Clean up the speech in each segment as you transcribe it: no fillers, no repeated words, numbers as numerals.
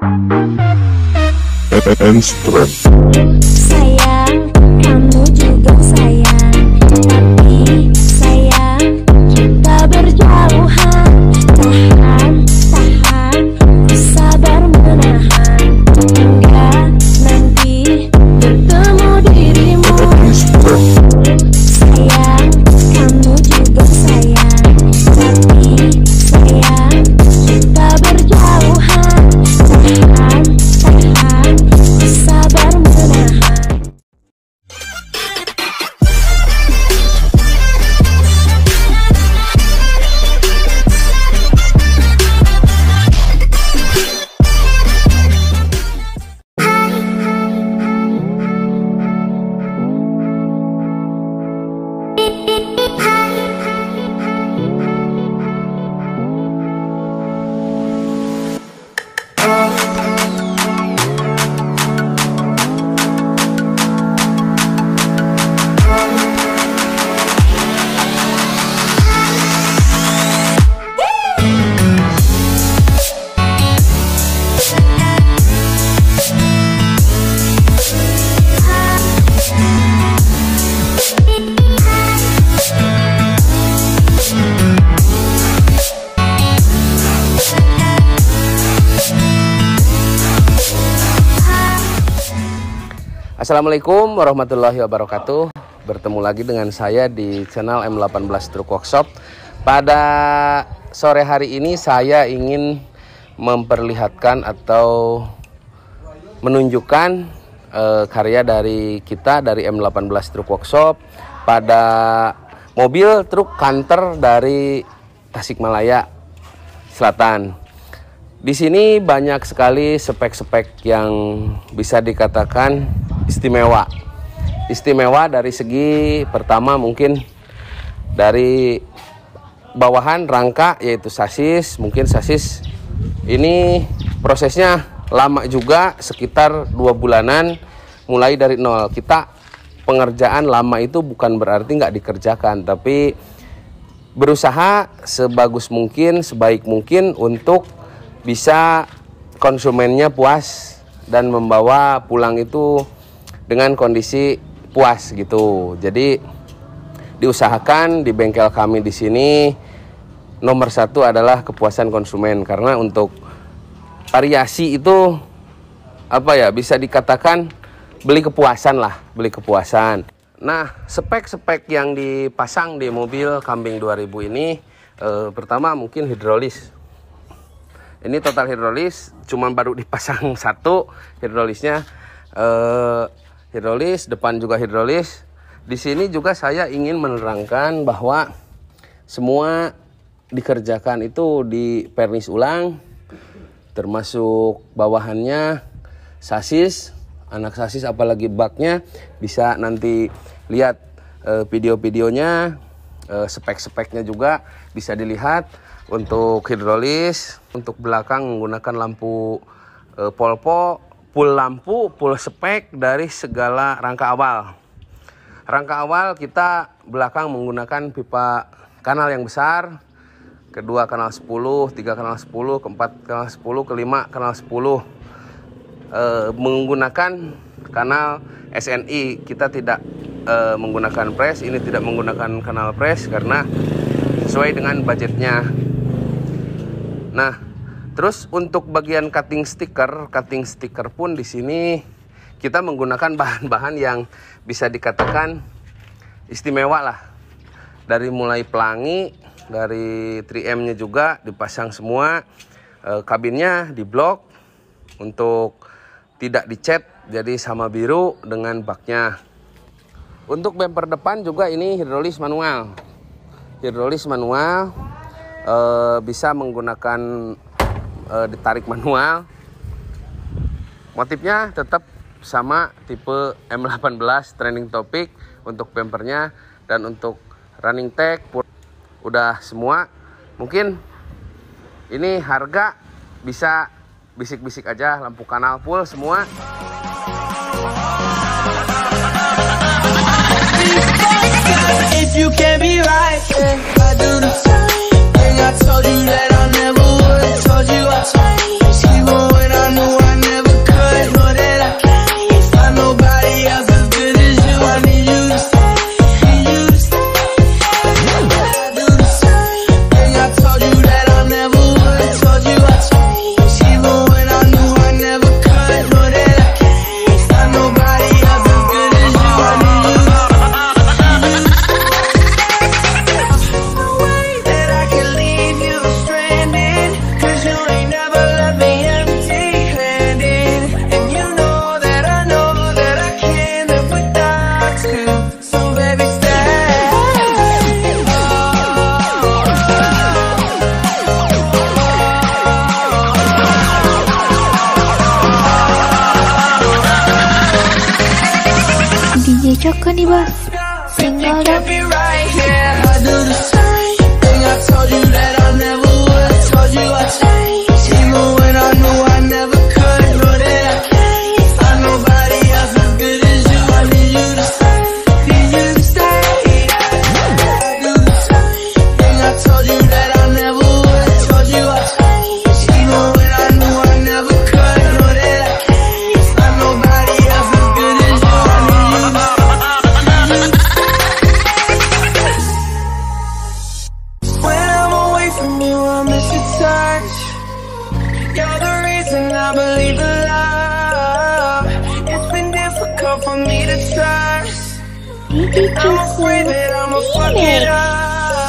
Sayang, kamu juga sayang, tapi sayang, kita berjauhan. Tahan, ku sabar menahan, hingga nanti bertemu dirimu. Sayang, kamu juga sayang, tapi sayang, kita berjauhan. Tahan, ku sabar menahan. Assalamualaikum warahmatullahi wabarakatuh. Bertemu lagi dengan saya di channel M18 Truk Workshop. Pada sore hari ini saya ingin memperlihatkan atau menunjukkan karya dari kita dari M18 Truk Workshop pada mobil truk kanter dari Tasikmalaya Selatan. Di sini banyak sekali spek-spek yang bisa dikatakan istimewa. Istimewa dari segi pertama mungkin dari bawahan rangka, yaitu sasis. Mungkin sasis ini prosesnya lama juga, sekitar 2 bulanan mulai dari nol. Kita pengerjaan lama itu bukan berarti nggak dikerjakan, tapi berusaha sebagus mungkin, sebaik mungkin untuk bisa konsumennya puas dan membawa pulang itu dengan kondisi puas gitu. Jadi diusahakan di bengkel kami di sini nomor 1 adalah kepuasan konsumen, karena untuk variasi itu apa ya, bisa dikatakan beli kepuasan lah, beli kepuasan. Nah, spek-spek yang dipasang di mobil Kambing 2000 ini pertama mungkin hidrolis. Ini total hidrolis, cuman baru dipasang 1 hidrolisnya. Hidrolis, depan juga hidrolis. Di sini juga saya ingin menerangkan bahwa semua dikerjakan itu di pernis ulang, termasuk bawahannya, sasis, anak sasis apalagi baknya. Bisa nanti lihat video-videonya, spek-speknya juga bisa dilihat. Untuk hidrolis, untuk belakang menggunakan lampu polpo, full lampu, full spek dari segala rangka awal. Rangka awal kita belakang menggunakan pipa kanal yang besar, kedua kanal 10, 3 kanal 10, keempat kanal 10, kelima kanal 10. Menggunakan kanal SNI, kita tidak menggunakan press. Ini tidak menggunakan kanal press karena sesuai dengan budgetnya. Nah, terus untuk bagian cutting stiker pun di sini kita menggunakan bahan-bahan yang bisa dikatakan istimewa lah. Dari mulai pelangi, dari 3M-nya juga dipasang semua. Kabinnya diblok untuk tidak dicat, jadi sama biru dengan baknya. Untuk bumper depan juga ini hidrolis manual. Hidrolis manual bisa menggunakan ditarik manual. Motifnya tetap sama tipe M18 trending topic untuk bumpernya, dan untuk running tag udah semua. Mungkin ini harga bisa bisik-bisik aja, lampu kanal full semua. If you can't be right, I do the same. I told you that I never would. Told you I changed, even when I knew I Joko nih bos, single dong. Be right here. I do the same thing I told you that I never would. Told you I changed, even when I knew I never could. Know that I can't find nobody else as good as you. I need you to stay, need you to stay. I do the same thing I told you that I never would. Told you I changed, even when I knew I never could. Know that I can't find nobody else as good as you. I need you to when I'm away from you, I miss your touch. You're the reason I believe in love. It's been difficult for me to trust. I'm afraid that I'ma fuck it up.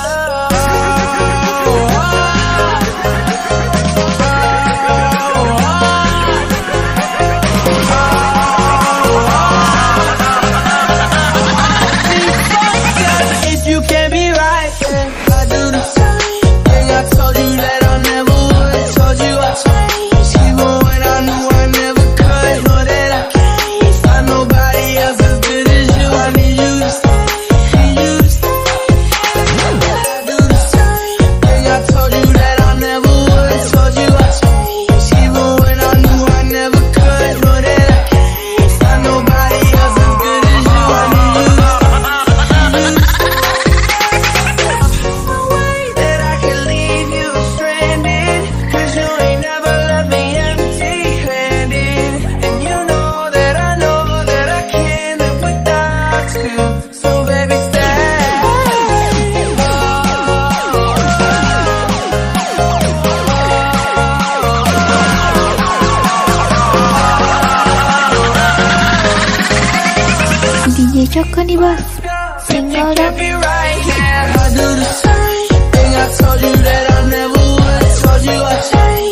If you can't be right, I do the same thing I told you that I never would. Told you I changed, even when I knew I never could. Know that I can't find nobody else as good as you. I need you to stay, need you to stay. I do the same thing I told you that I never would. Told you I changed, even when I knew I never could. Know that I can't find nobody else as good as you. I need you to stay. That I can leave you stranded, 'cause you ain't never left me empty-handed. And you know that I can't live without you. So baby stay. DJ Joko nih bos, single dong. Be right here. I do the same thing I told you that I never would. Told you I changed.